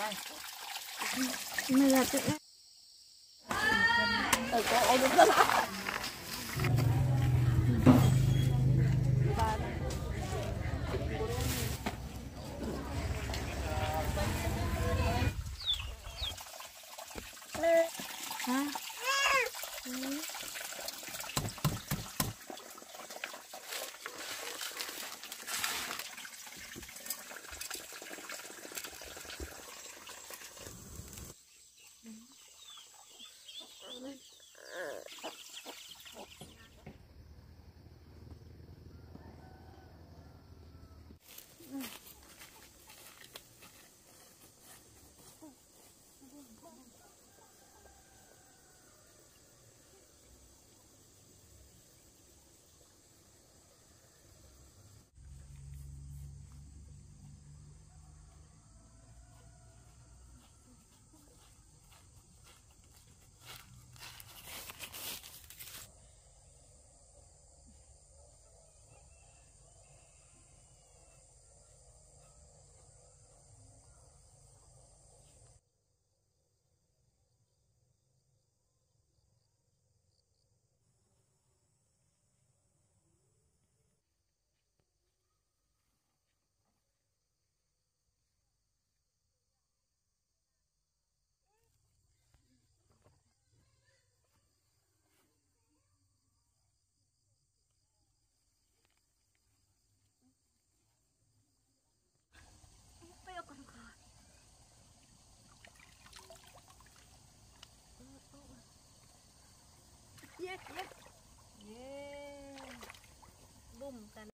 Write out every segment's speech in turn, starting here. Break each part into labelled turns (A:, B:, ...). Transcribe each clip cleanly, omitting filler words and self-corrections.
A: Mày là tự ở có ai đúng không? Hả? Yeah. Boom kan.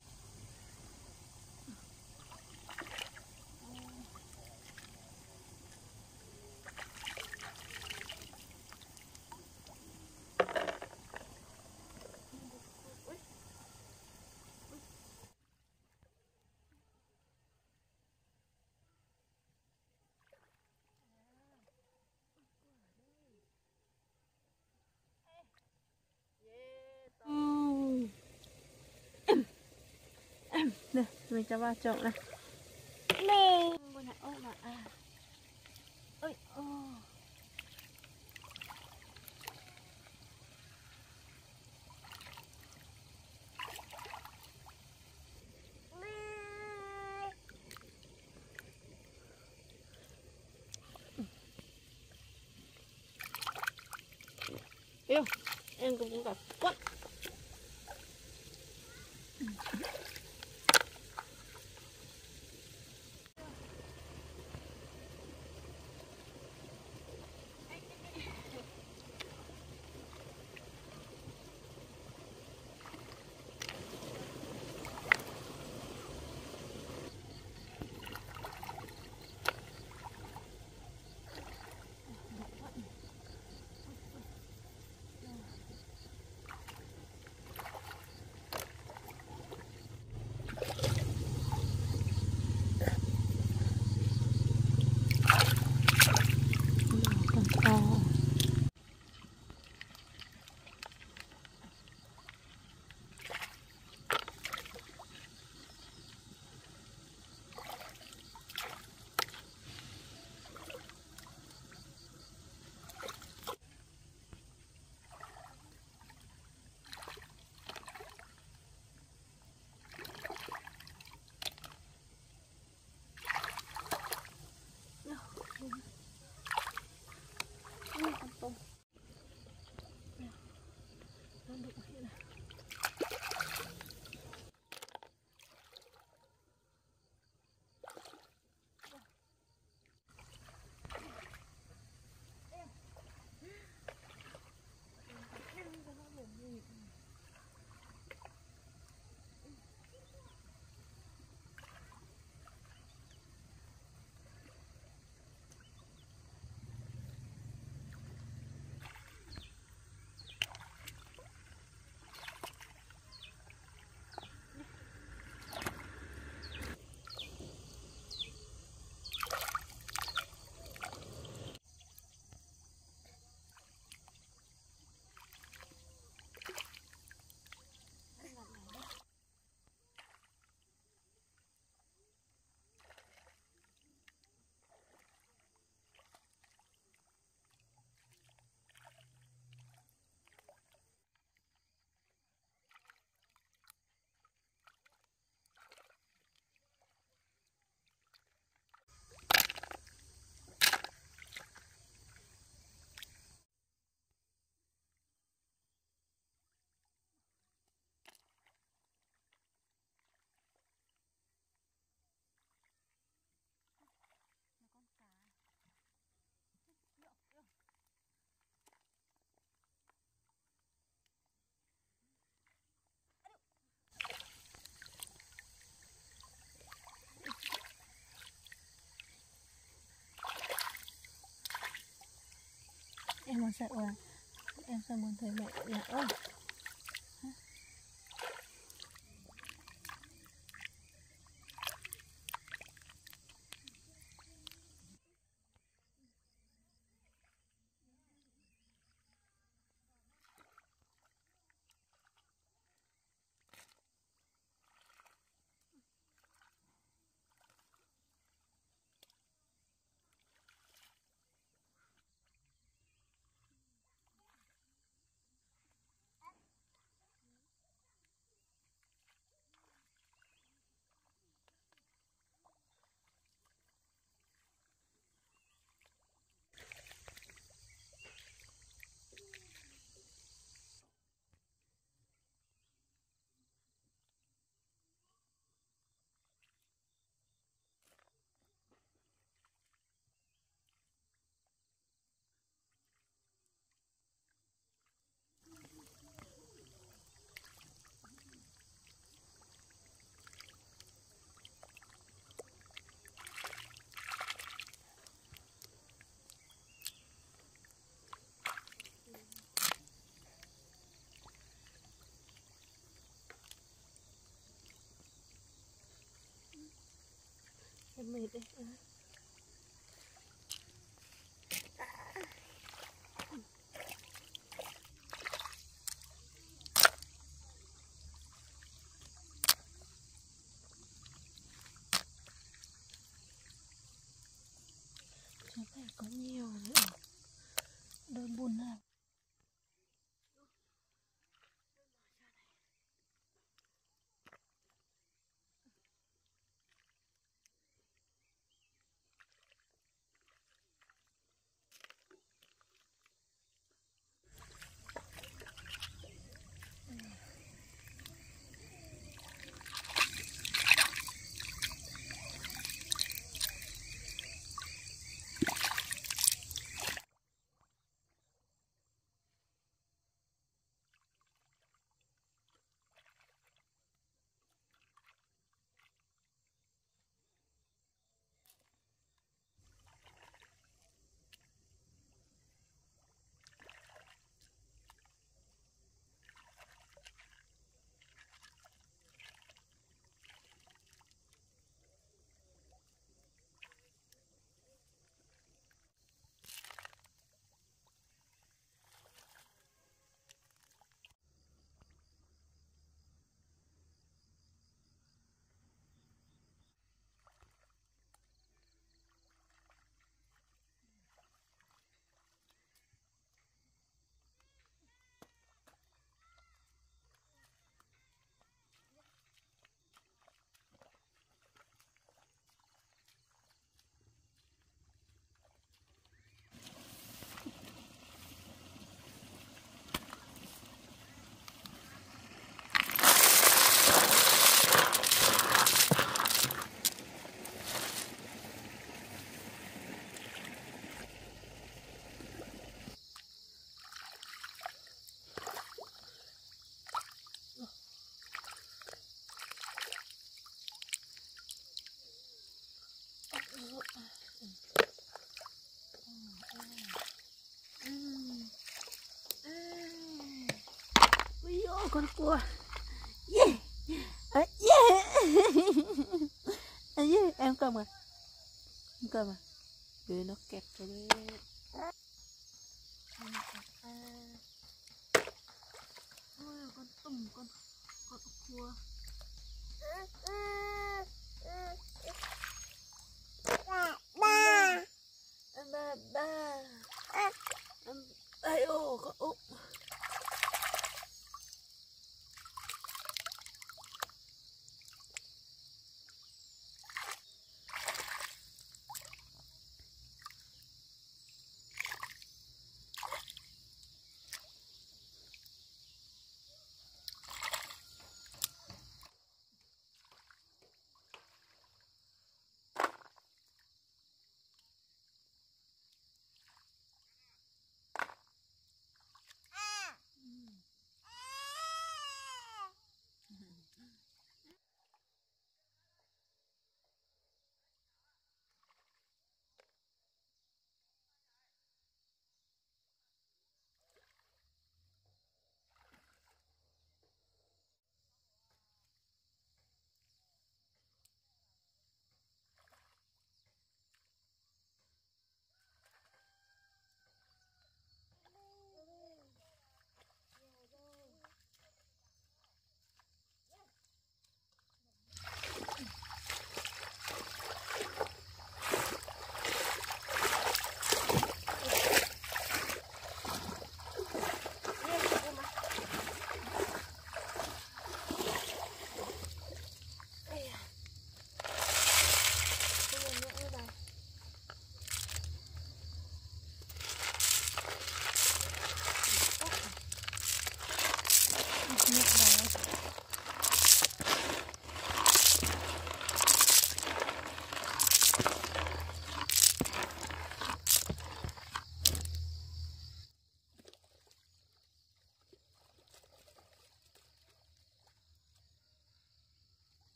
A: Nè, mình cho vào trộn này. Nè, con này ôm mà à. Ôi, ô. Yêu, em cũng gặp quất. sợ à? Em sao muốn thấy mẹ nhặt ơi. Em mệt đấy. Chắc phải có nhiều nữa. Đôi buồn nào. Con cua. Yeah. Yeah. Yeah. Em cầm à? Em cầm à? Để nó kẹp cho đấy. Ôi, con tùng, con cua. Ba. Ai ô, con úp.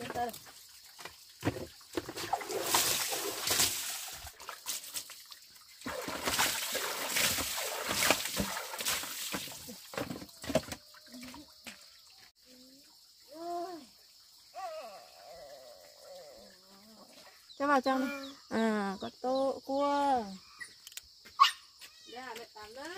A: đây. Cho vào trong đi. À, có tô cua. Dạ, mẹ tắm đó.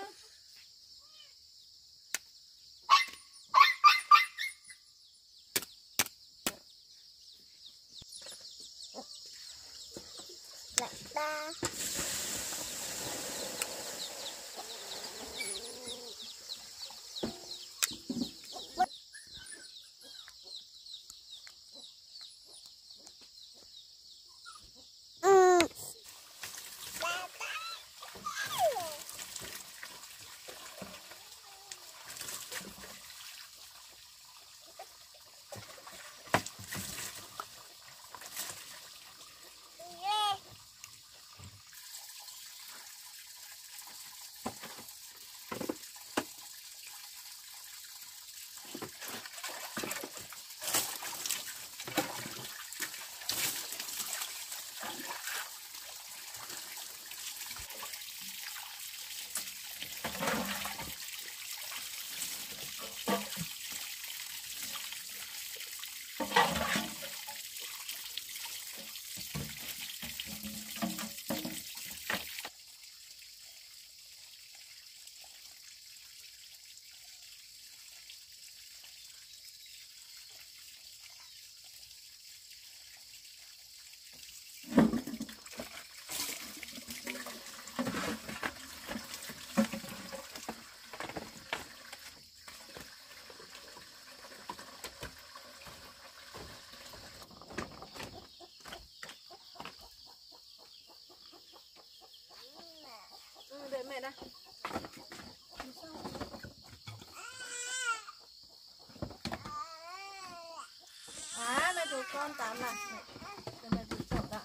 A: Lạnh ta. Để mẹ đây. À, mẹ tụi con tắm này. Để mẹ tụi chậu đã.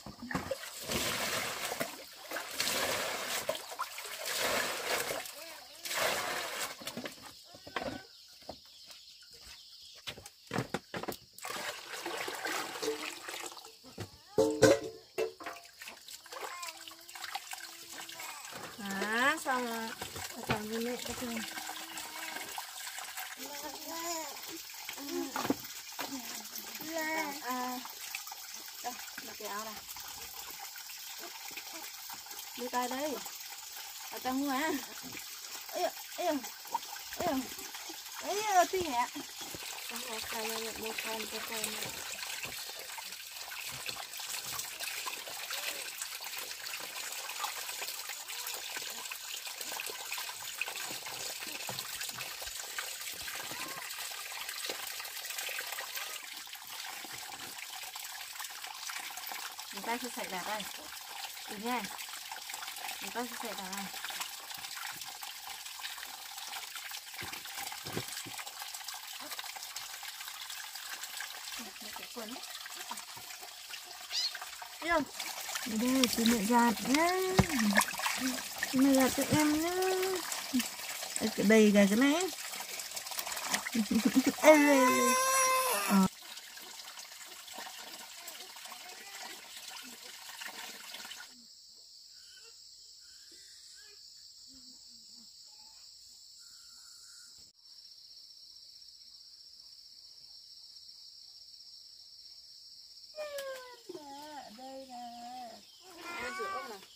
A: À, xong rồi. Còn với mẹ các em. À, đây, mặc cái áo này. Đưa tay đây. Ở trong ngoài. Ê ơi, ê ơi, ê ơi, ê ơi, tí hả? Không có tay ra một con cho con. Người ta sẽ xảy ra đây. Được nha. Người ta sẽ xảy ra đây. Thấy không? Đây, chị mẹ giặt nhá. Chị mẹ giặt cho em nhá. Cái đầy cả cái này. Đây nè. Em rửa ốc này.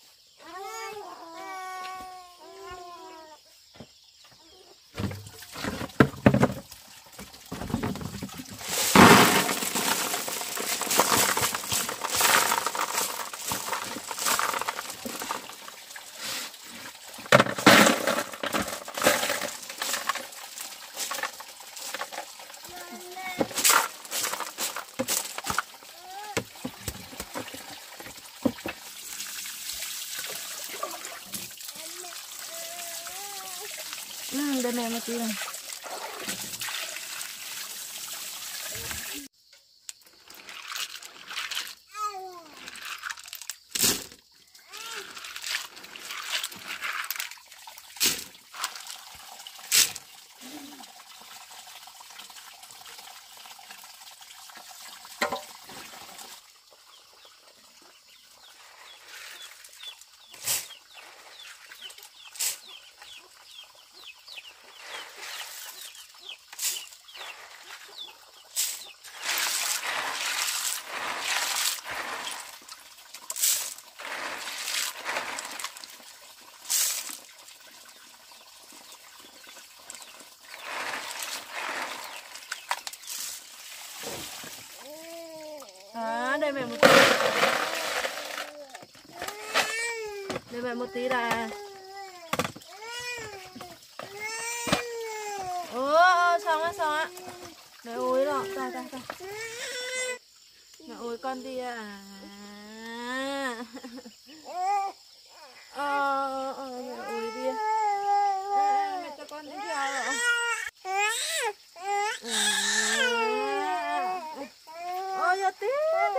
A: Đây này mà tí này. Đây mẹ một tí. Đây mẹ một tí là. Xong á. Mẹ ôi đó, ta. Mẹ ôi con đi à. Mẹ ôi đi. Mẹ cho con đi theo rồi. Giờ tí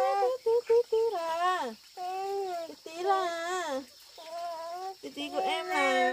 A: ra. Tí của em là.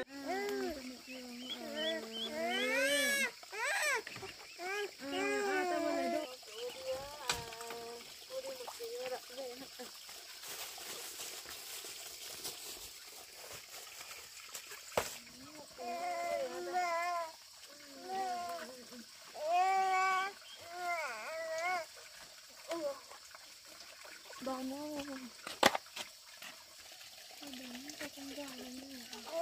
A: Đòn nó cho con gà lên.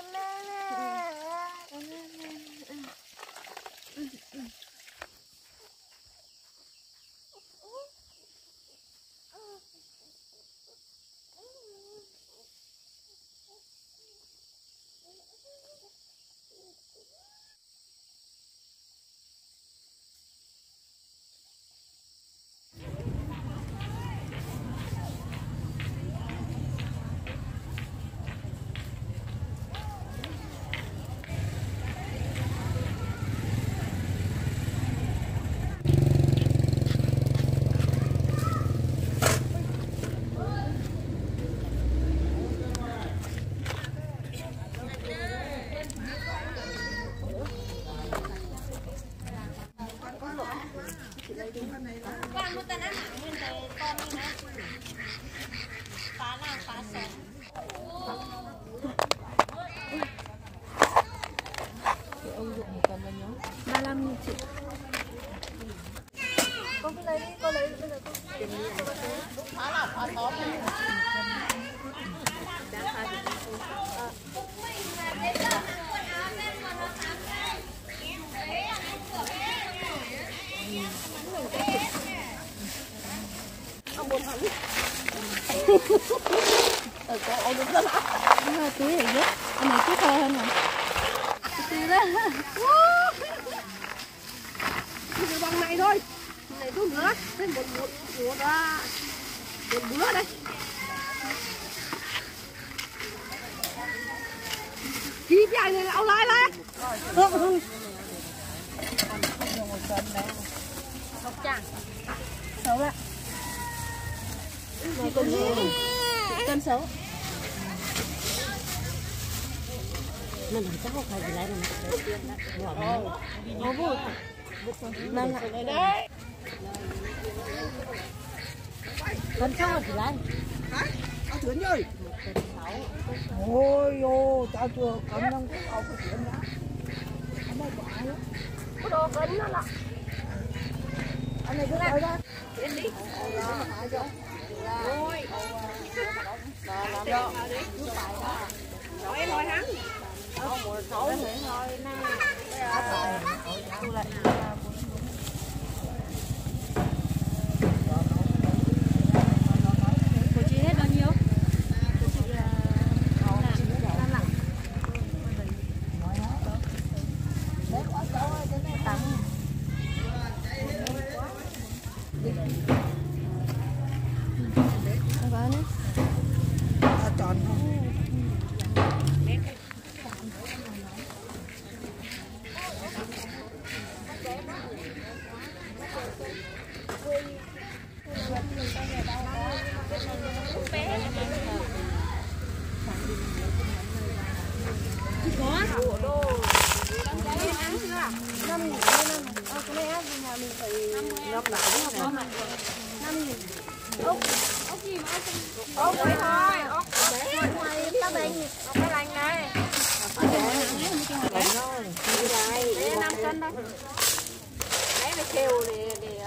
A: Con một tên ăn nguyên tới con nữa. Phá nào phá sống. 35.000 chị. Con cứ lấy đi, con lấy bây giờ con. Phá nào phá sống. Ông buồn hẳn. Có ông đúng lắm. Túi này rất. Anh này chút thôi hơn mà. Tí đó. Cái bằng này thôi. Này đúng nữa. Thêm một ra. Một bữa đây. Chi cái này ông lại lại. Một chàng. Xấu đó. Này cân xấu. Mình làm chắc không phải gì lại mà nó vui. Mang lại đấy. Cân xấu thì lại. Ăn thử nhơi. Ôi ô, tao chưa cân năng cái ốc của chuyện đó. Anh đây quả đó. Có đồ cân đó là. Anh này cứ lại ra. Đi đi. Rồi. Rồi em hỏi hắn. Không một số nữa thôi nè. Tôi lại của chị hết bao nhiêu? Của chị là 5 lạng. Tắm. Có nữa. Tròn không? Ốc gì mà ốc đấy thôi, ốc ngoài tao đánh, ốc cái lành này. Đấy 5 cân đây. Đấy phải kêu để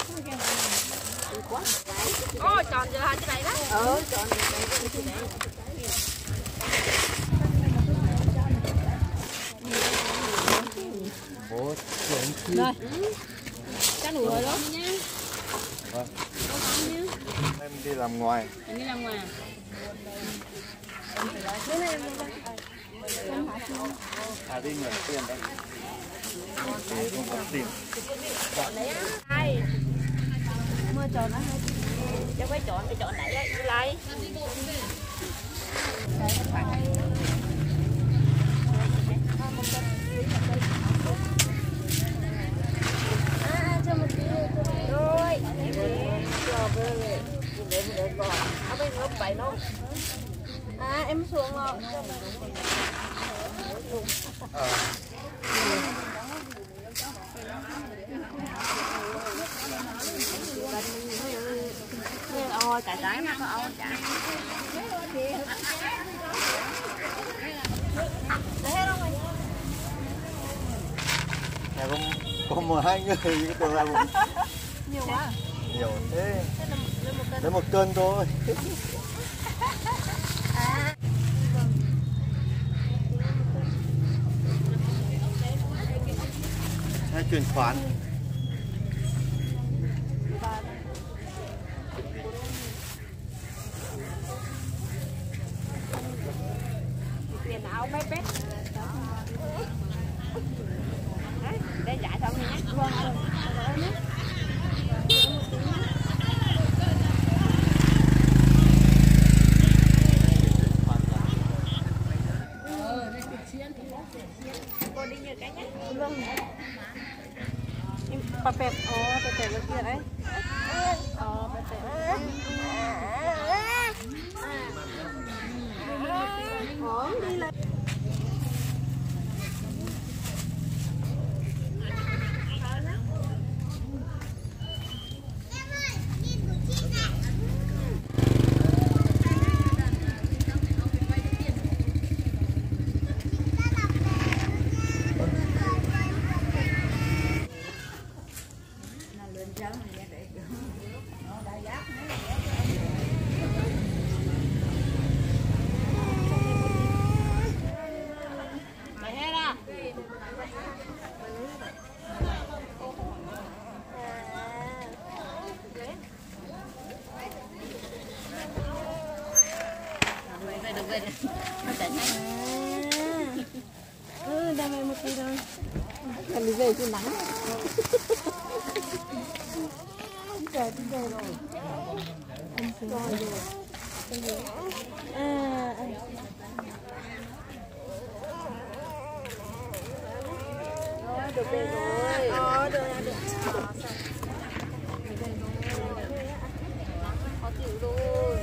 A: quá. Ô tròn giờ hai cái này đó. Tròn cái này.
B: Ủa,
A: rồi. Chắc đủ rồi đó.
B: vâng. Em đi làm ngoài.
A: Em đi làm ngoài à?
B: Đi nhận tiền đây. Không có tiền.
A: Đây. Mua chọn nó hết. Cháu phải chọn này đấy, lấy. Rồi. Em xuống rồi. Ôi cải trái mà có ôi chả.
B: Nhà có 12 người, cái tưởng là
A: Nhiều quá.
B: nhiều thế. Lấy 1 cân thôi. Hay chuyển khoản.
A: Tiền áo bé bé. Để giải xong nhé. Cô đi như cái nhé. Vâng. Papet, papet là kia đấy. Papet. Đi lên. Đem em một tí thôi. Làm đi về chứ nắng. Trời rồi. Rồi. Được về rồi. Được. Khó chịu rồi.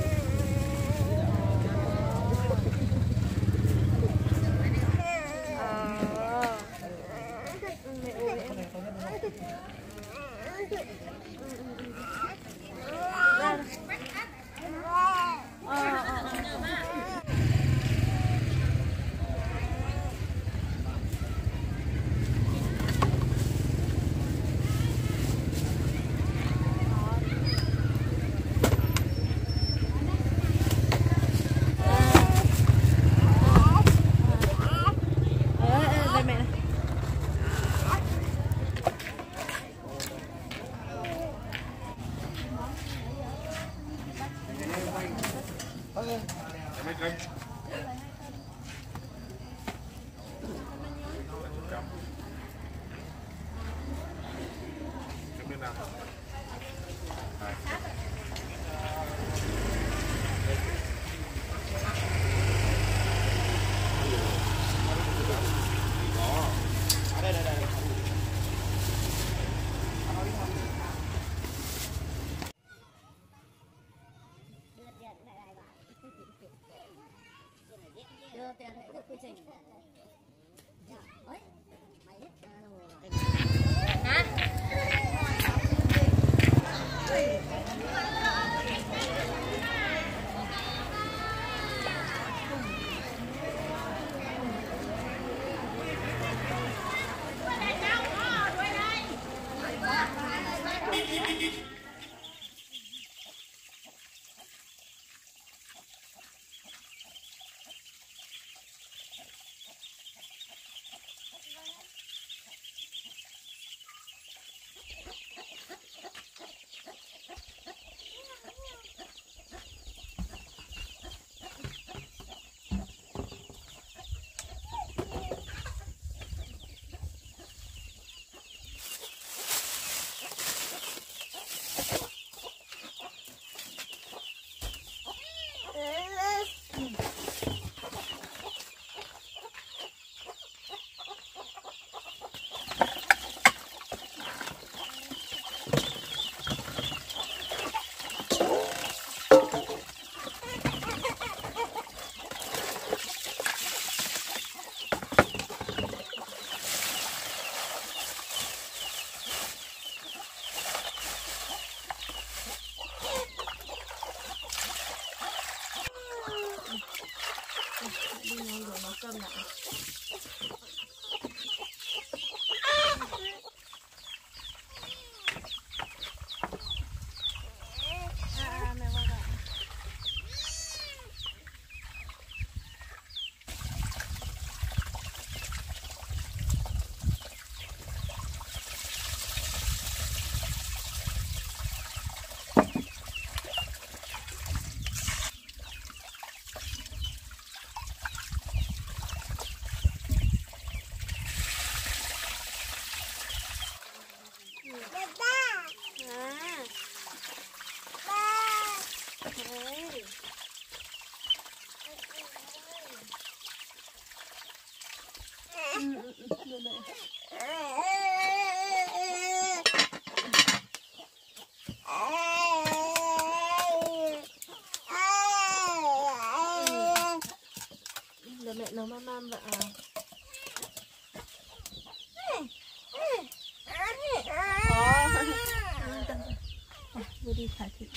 A: ถ่ายคลิป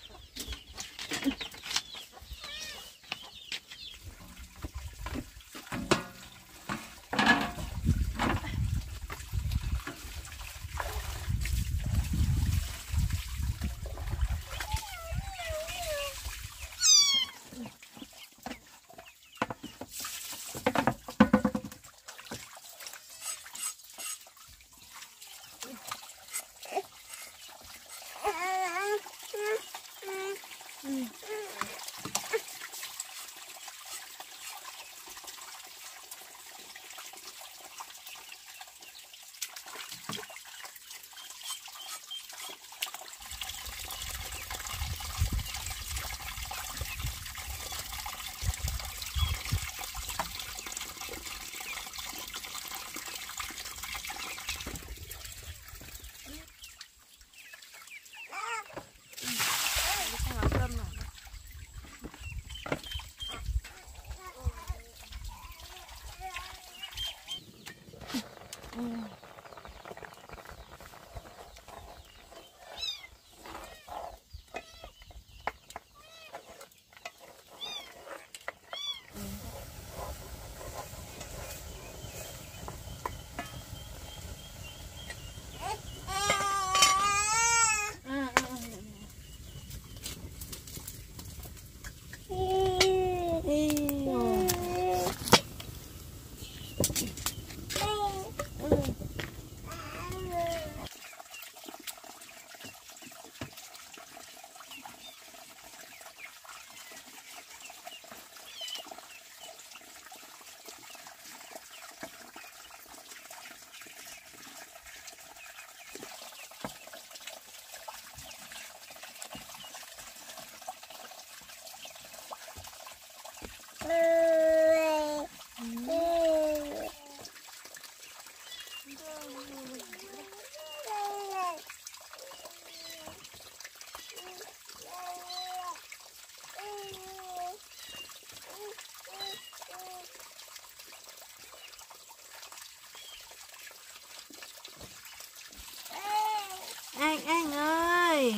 A: An ơi.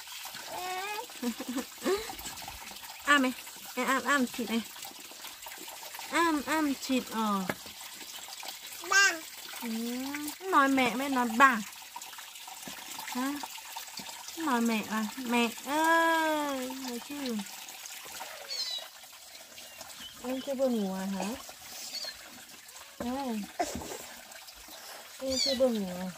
A: Ăn mày, ăn thịt này. Ăn thịt
C: Ba.
A: Nói mẹ mới nói bà. Hả? Nói mẹ à, mẹ ơi, nói chứ. Em chưa vừa ngủ à hả? Đây. Em chưa vừa ngủ à?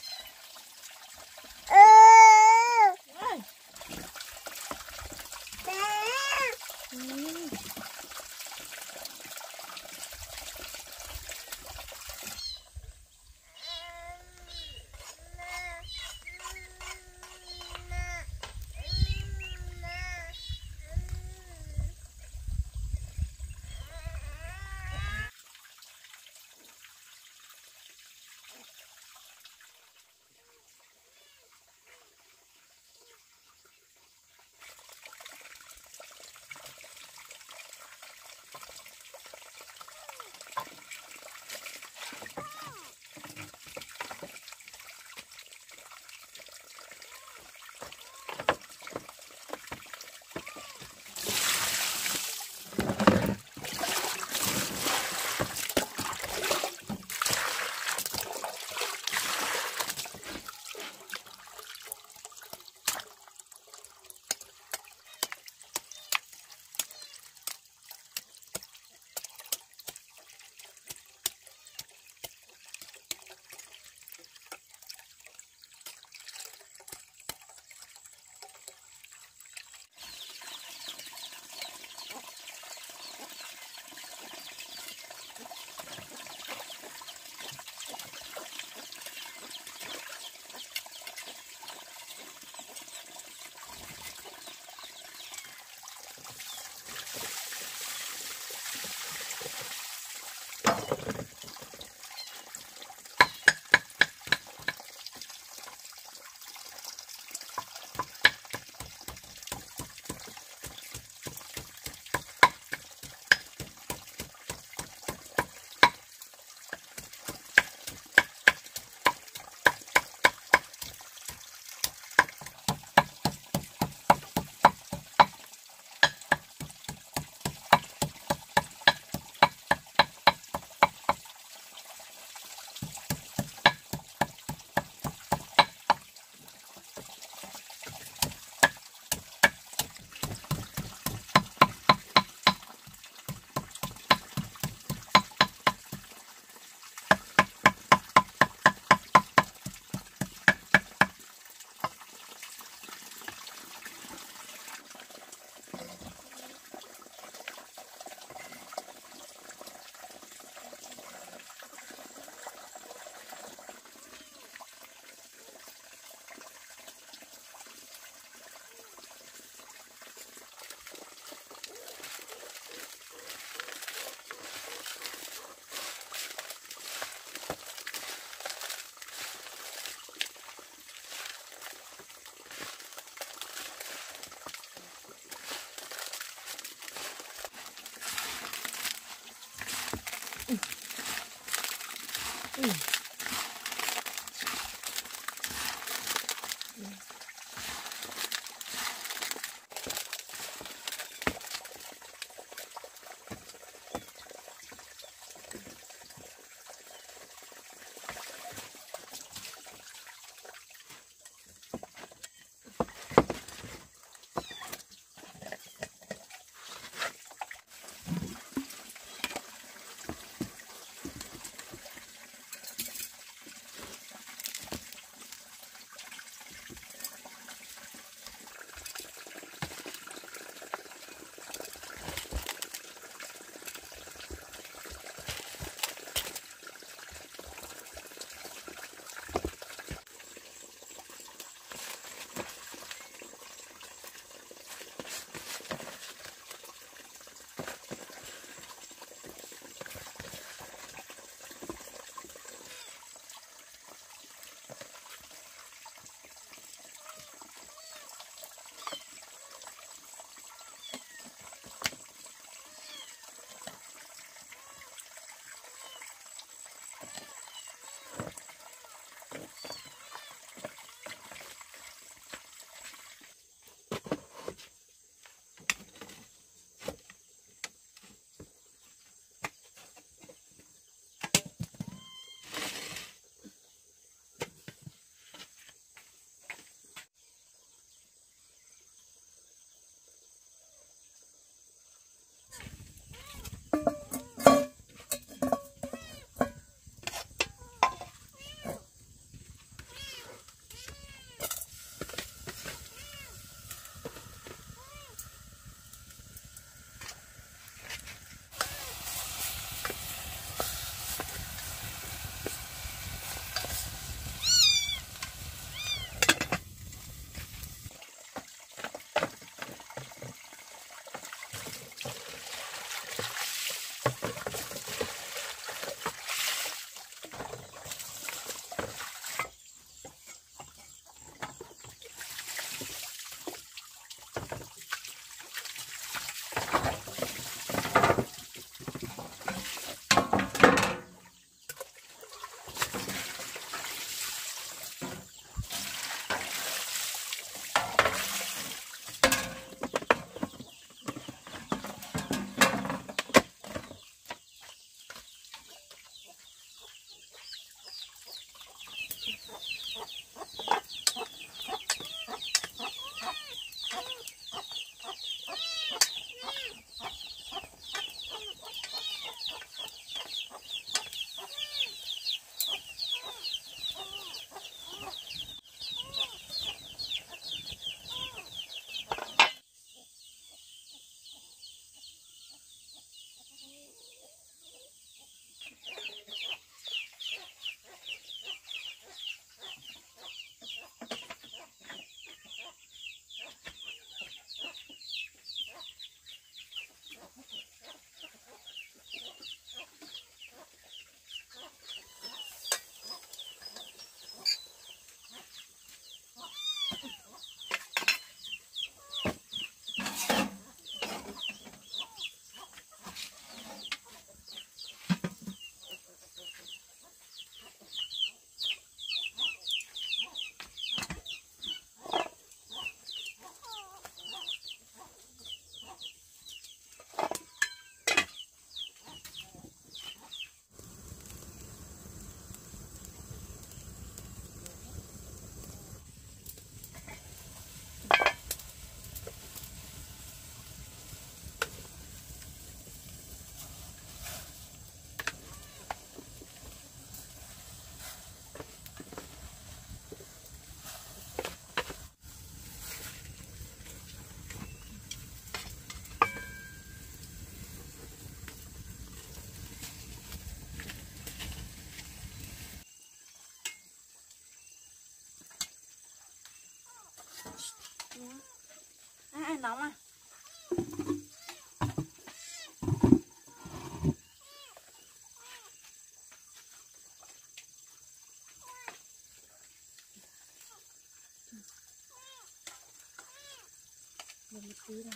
A: nóng à. Một tí này.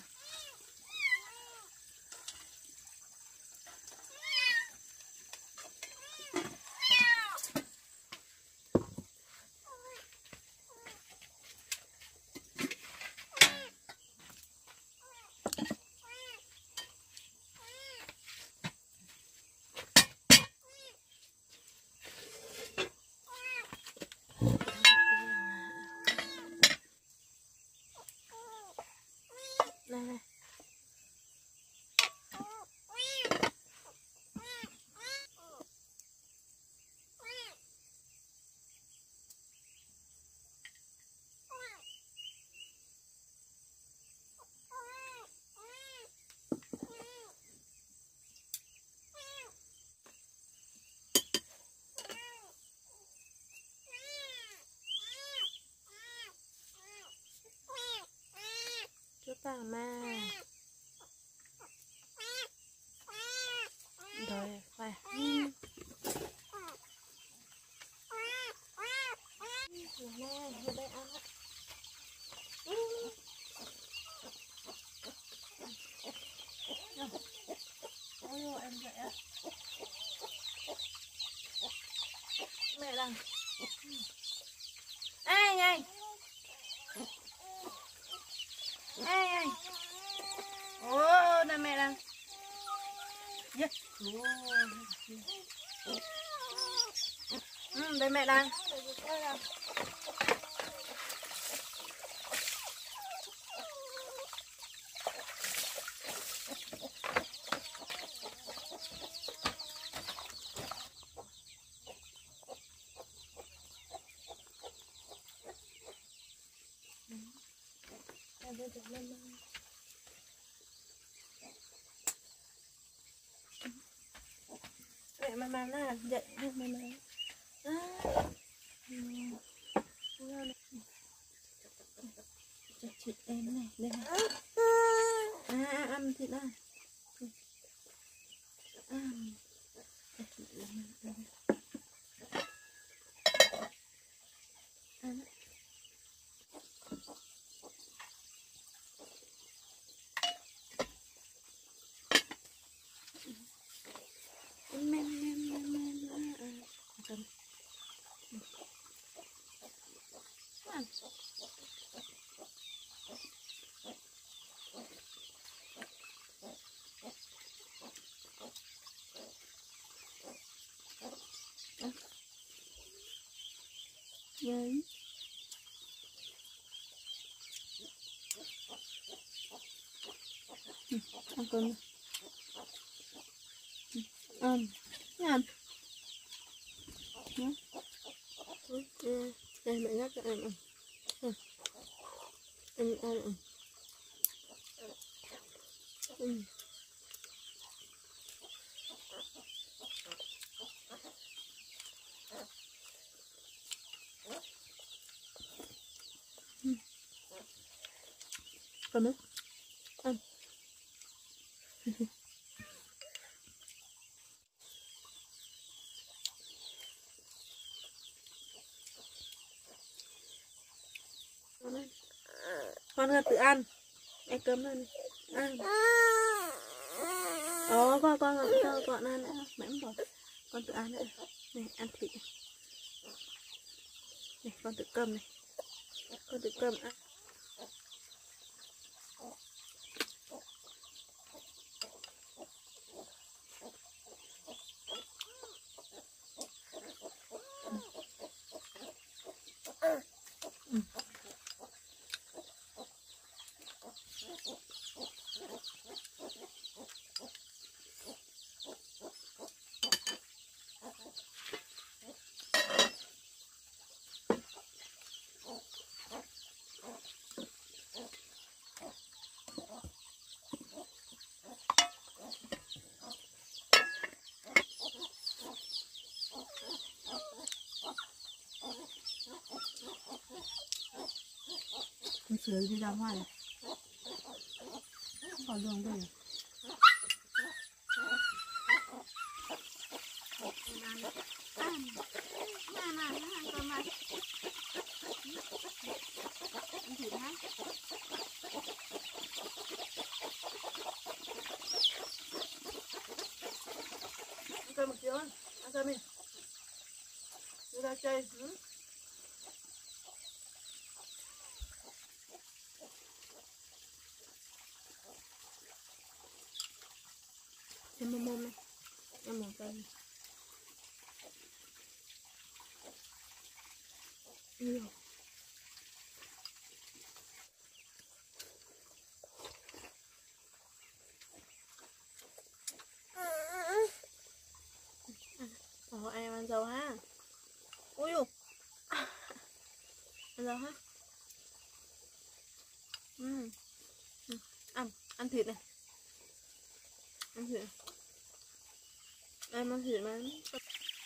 A: sang mà. Rồi, phải. Nè, ở đây ăn á. Ôi em dậy á. Mẹ đang. Ê ê. Ê ê. Ô, đây mẹ đang. Yeah. Đây mẹ đang. Mẹ mà nè, dậy mà thịt em này, đây này. Ăn thịt này. Đấy. Ăn cơm. Ăn. Ăn. Đây mẹ nhắc cho em ăn. Em ăn. Còn nữa. Ăn. Con ra tự ăn. Em cơm lên. Ăn. Con ăn nữa. Mẹ không bỏ. Con tự ăn nữa. Này, ăn thịt này. Này, con tự cầm này. Con tự cầm ăn. Con sưởi đi ra ngoài này. Không còn đường đây. Ăn cơm một chiều ăn cơm đi. Đi ra chơi. Em mồm này. Em mồm cơm. Nhiều. Em ăn dầu ha. Ui dồi. Ăn dầu ha. Ăn thịt này. Ăn thịt. Em ăn thịt mà.